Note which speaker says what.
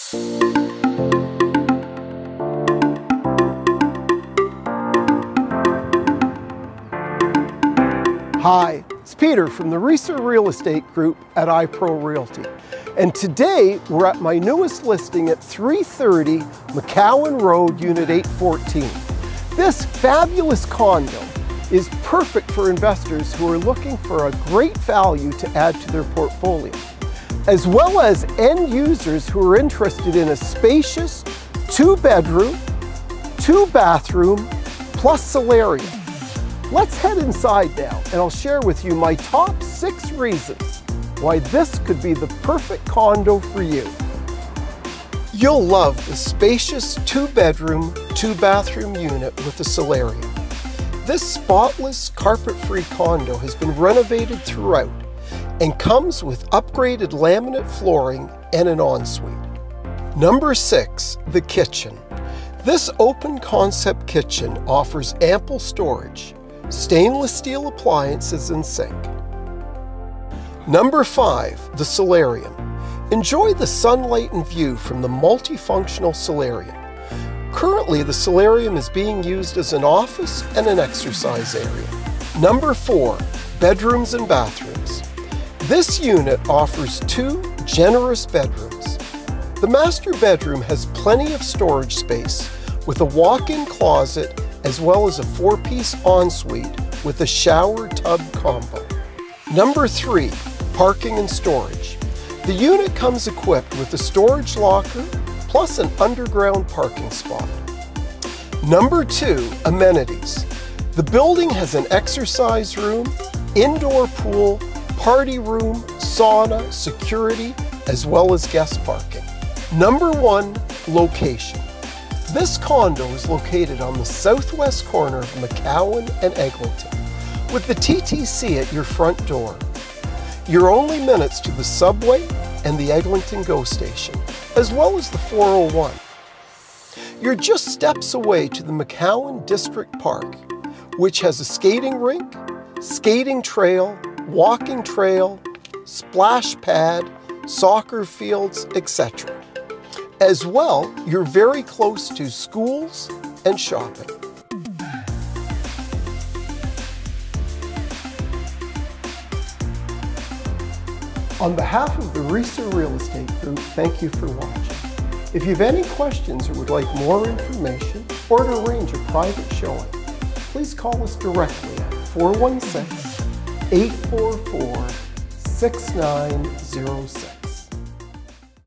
Speaker 1: Hi, it's Peter from the Reeser Real Estate Group at iPro Realty. And today we're at my newest listing at 330 McCowan Road, Unit 814. This fabulous condo is perfect for investors who are looking for a great value to add to their portfolio, as well as end users who are interested in a spacious 2-bedroom, 2-bathroom, plus solarium. Let's head inside now, and I'll share with you my top 6 reasons why this could be the perfect condo for you. You'll love the spacious 2-bedroom, 2-bathroom unit with the solarium. This spotless, carpet-free condo has been renovated throughout and comes with upgraded laminate flooring and an ensuite. Number 6, the kitchen. This open concept kitchen offers ample storage, stainless steel appliances and sink. Number 5, the solarium. Enjoy the sunlight and view from the multifunctional solarium. Currently, the solarium is being used as an office and an exercise area. Number 4, bedrooms and bathrooms. This unit offers 2 generous bedrooms. The master bedroom has plenty of storage space with a walk-in closet as well as a 4-piece ensuite with a shower tub combo. Number 3, parking and storage. The unit comes equipped with a storage locker plus an underground parking spot. Number 2, amenities. The building has an exercise room, indoor pool, party room, sauna, security, as well as guest parking. Number 1, location. This condo is located on the southwest corner of McCowan and Eglinton, with the TTC at your front door. You're only minutes to the subway and the Eglinton GO station, as well as the 401. You're just steps away to the McCowan District Park, which has a skating rink, skating trail, walking trail, splash pad, soccer fields, etc. As well, you're very close to schools and shopping. On behalf of the Reeser Real Estate Group, thank you for watching. If you have any questions or would like more information or to arrange a private showing, please call us directly at 416-844-6906.